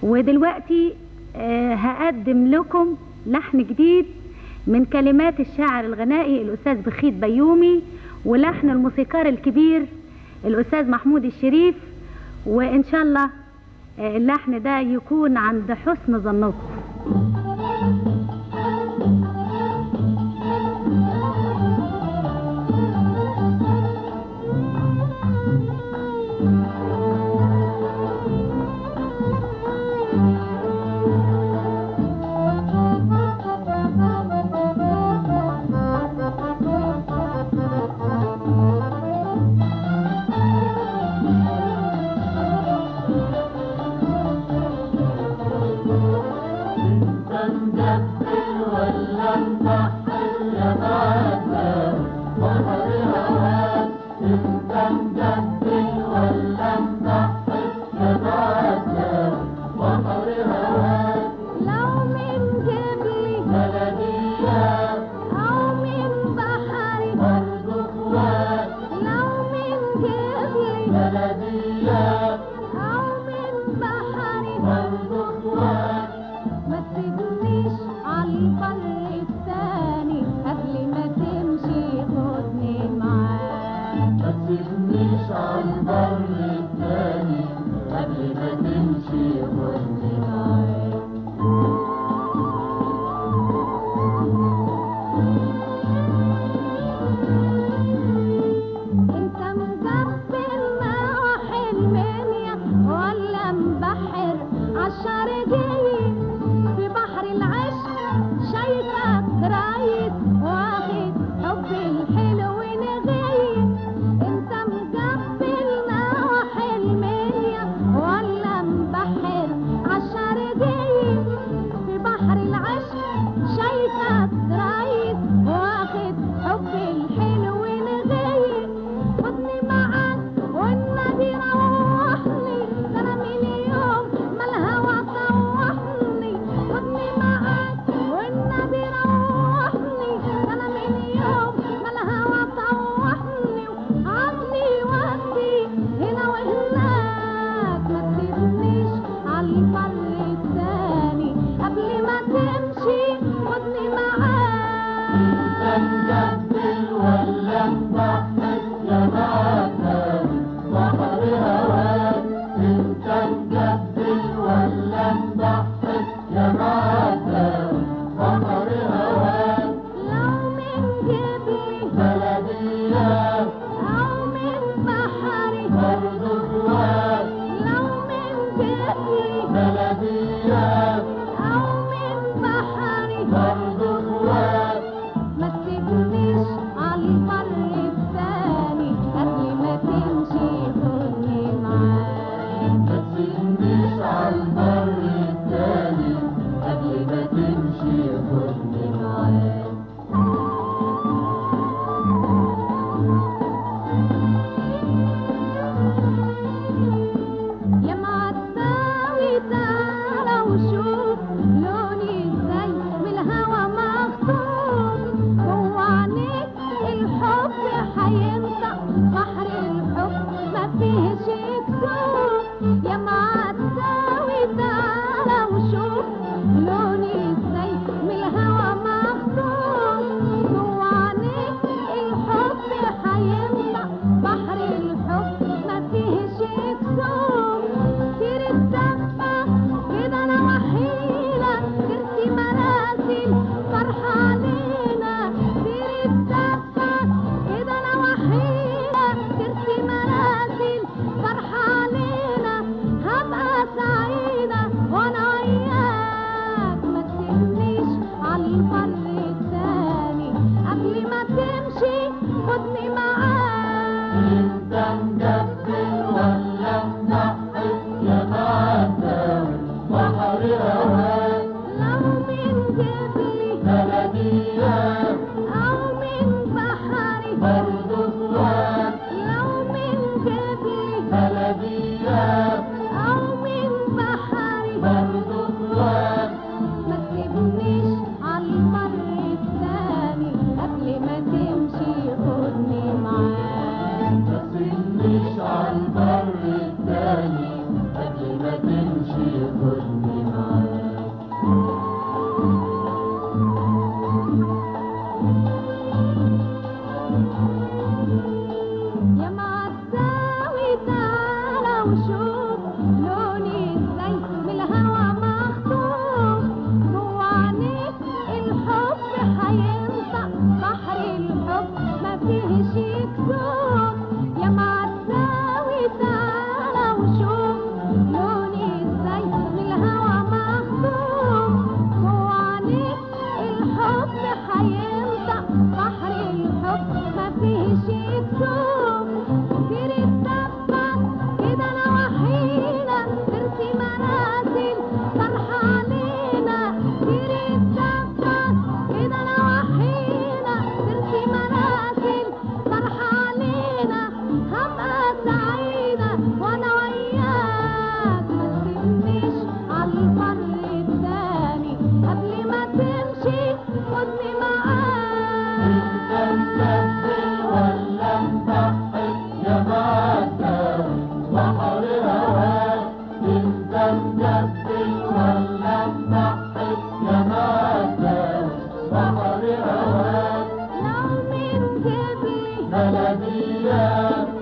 ودلوقتي هقدم لكم لحن جديد من كلمات الشاعر الغنائي الأستاذ بخيت بيومي، ولحن الموسيقار الكبير الأستاذ محمود الشريف، وإن شاء الله اللحن ده يكون عند حسن ظنكم. مفيش يكسوف كتير الدبة كده نواحينا ترسي مراسل طرح علينا كتير الدبة كده نواحينا ترسي مراسل طرح علينا هبقى سعيدة وانا وياك ما تسيبنيش عالبر التاني قبل ما تمشي خدني معاك انت مكسل ولا مضحك يا معساوي بحر هواك انت مكسل ولا مضحك يا معساوي بحر هواك لو من جبلي بلديات